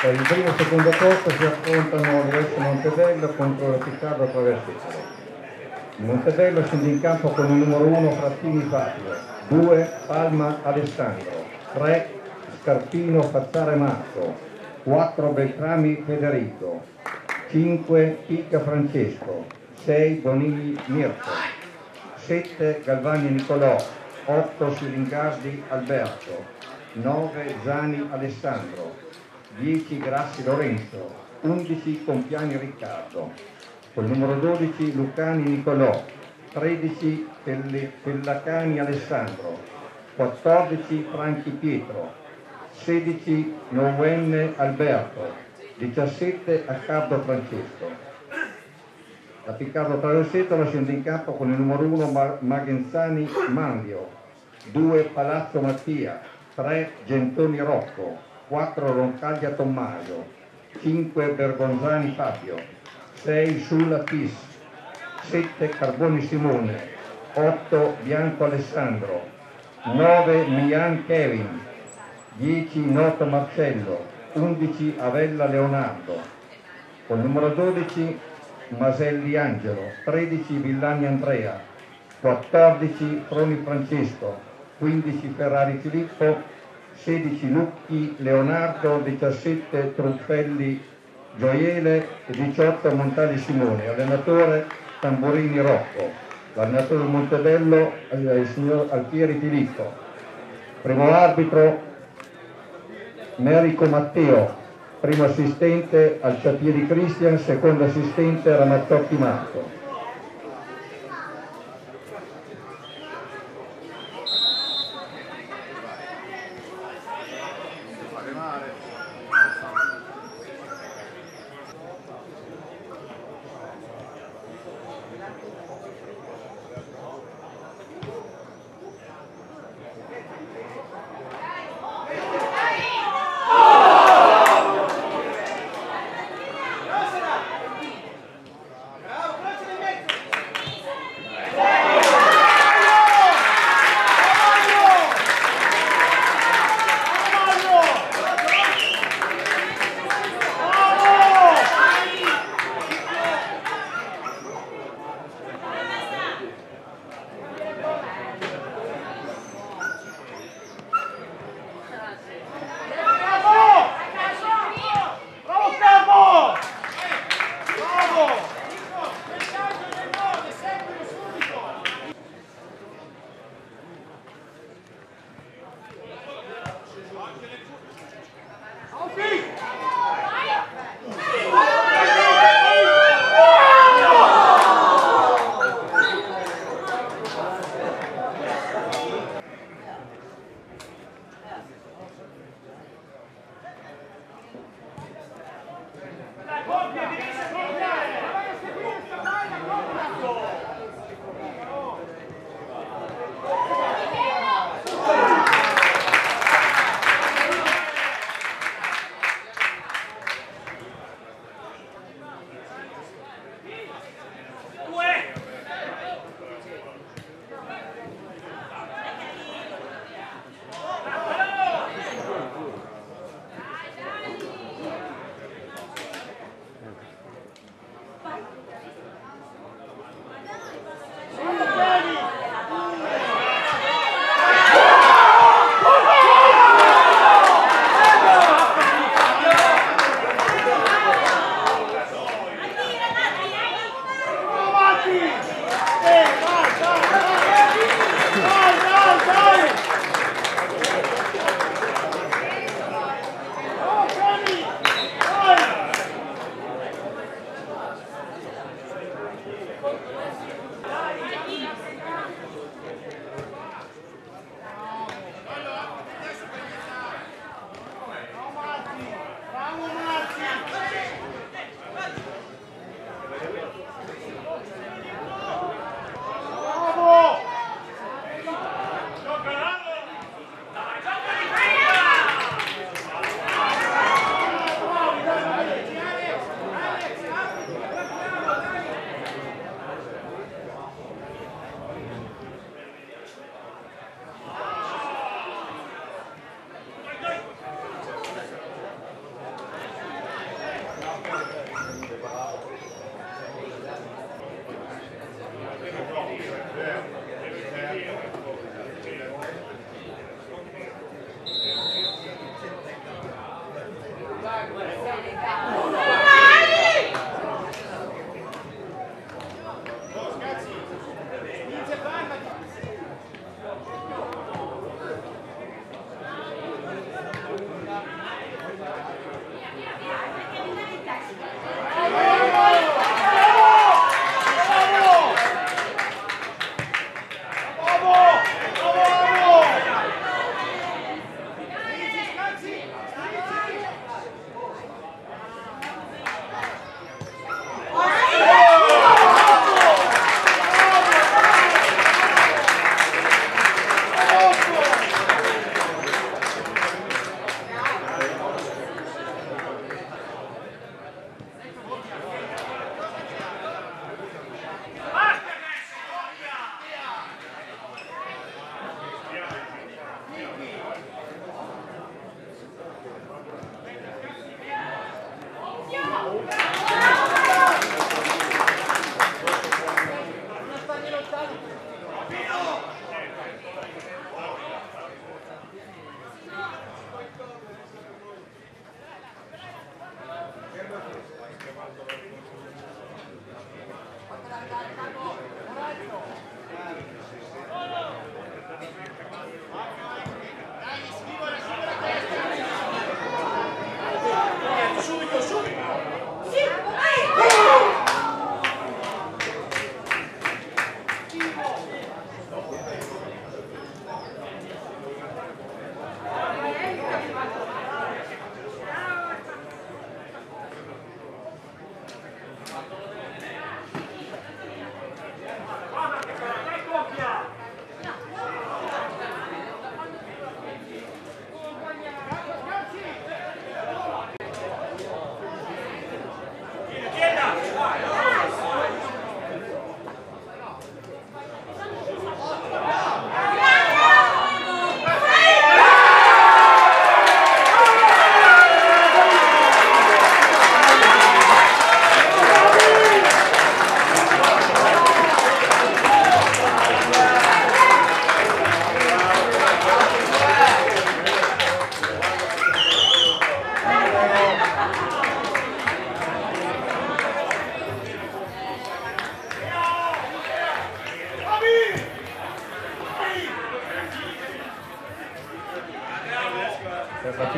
Per il primo e secondo posto si affrontano l'Es Montedello contro il Piccardo Traversetto. Il Montedello scende in campo con il numero 1 Frattini Fabio, 2 Palma Alessandro, 3 Scarpino Fazzare Marco, 4 Beltrami Federico, 5 Picca Francesco, 6 Bonigli Mirko, 7 Galvani Nicolò, 8 Silingardi Alberto, 9 Zani Alessandro, 10 Grassi Lorenzo, 11 Compiani Riccardo, col numero 12 Lucani Nicolò, 13 Pellacani Alessandro, 14 Franchi Pietro, 16 Novenne Alberto, 17 Accardo Francesco. La Piccardo Traversetto scende in campo con il numero 1 Magenzani Manlio, 2 Palazzo Mattia, 3 Gentoni Rocco, 4 Roncaglia Tommaso, 5 Bergonzani Fabio, 6 Sulla Tis, 7 Carboni Simone, 8 Bianco Alessandro, 9 Mian Kevin, 10 Noto Marcello, 11 Avella Leonardo, col numero 12 Maselli Angelo, 13 Villani Andrea, 14 Froni Francesco, 15 Ferrari Filippo, 16 Lucchi Leonardo, 17 Truffelli Gioiele e 18 Montali Simone. Allenatore Tamborini Rocco. L'allenatore del Montedello è il signor Altieri Filippo. Primo arbitro Merico Matteo. Primo assistente Alciapieri Cristian, secondo assistente Ramazzotti Marco.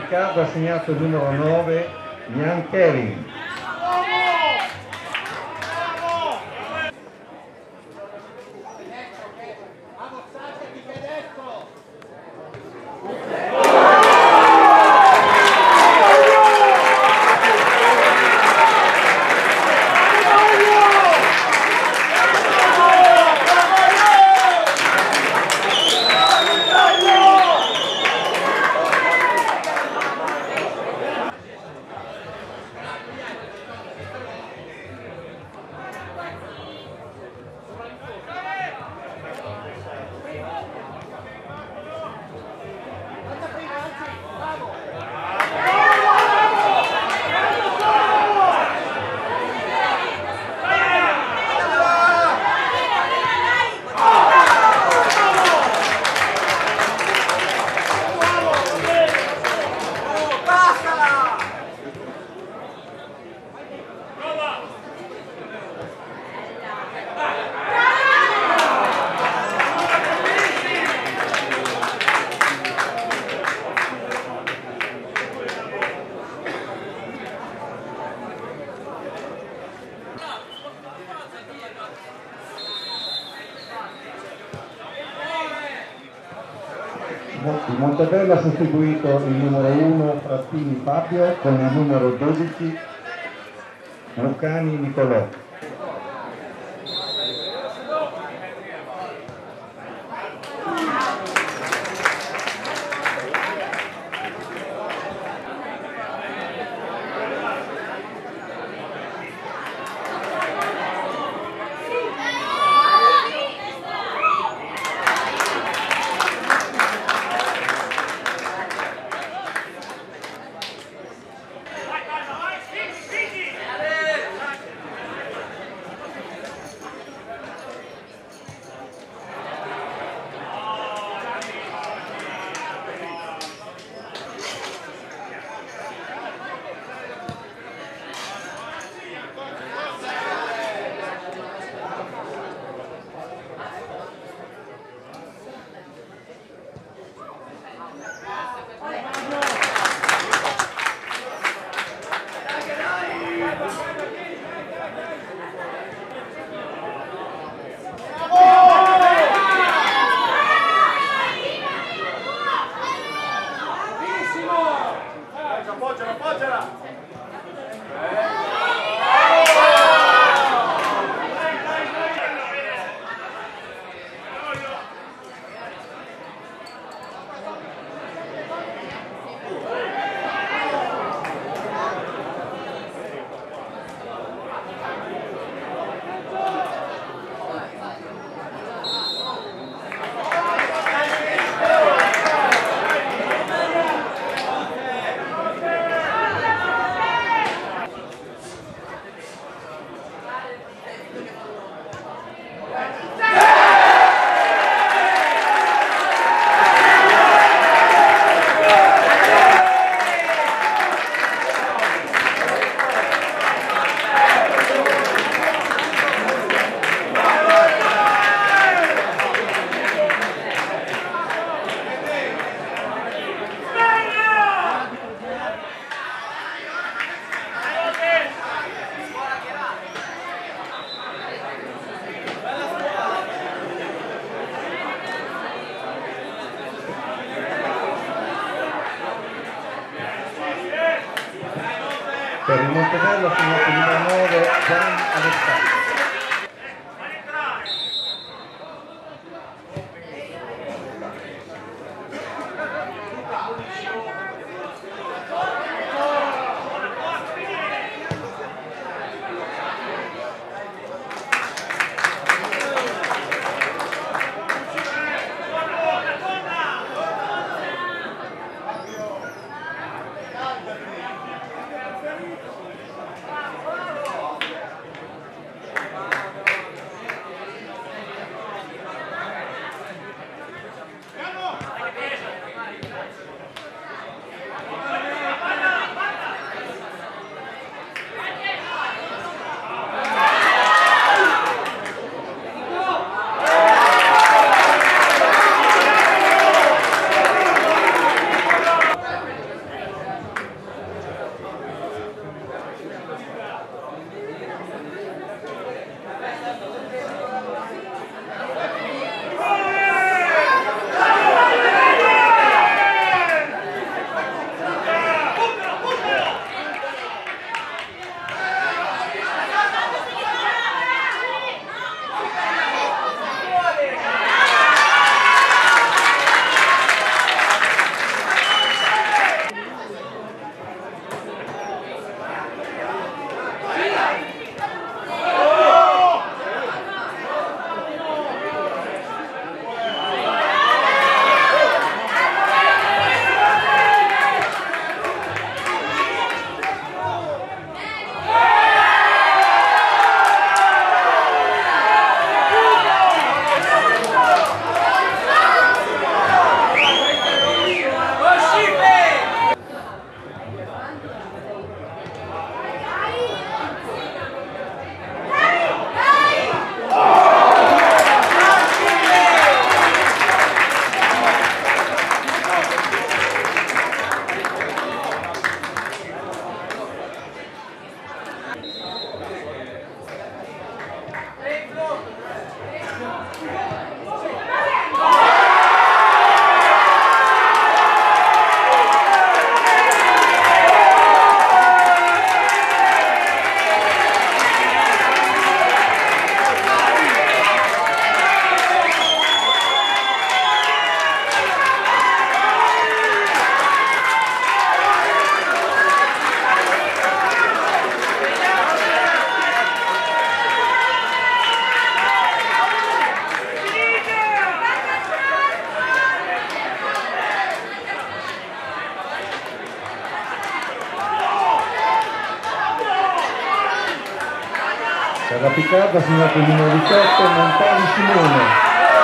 Riccardo ha segnato il numero 9, Ian Kevin. Il Montebello ha sostituito il numero 1 Frattini Fabio con il numero 12 Lucani Nicolò. Per il Montebello ha segnato il numero 9 Gian Alessandro. Piccardo ha segnato il numero 18, Montani Simone.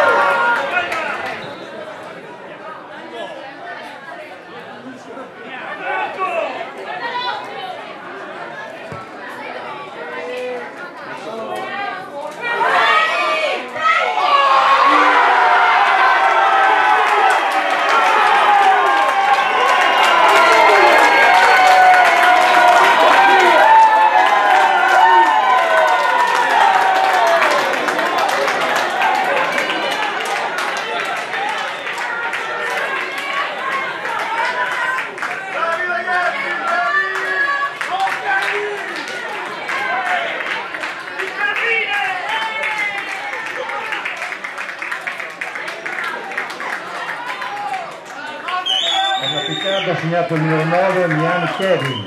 Piccardo ha segnato il numero 9, Mian Kevin.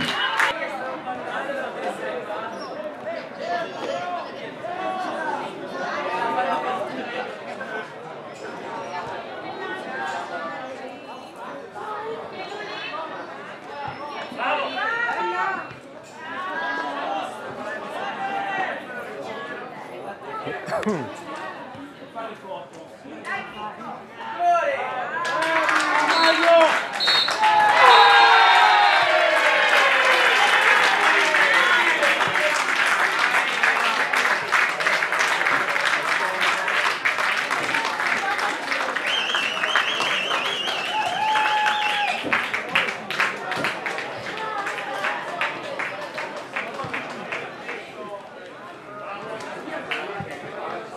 Mario!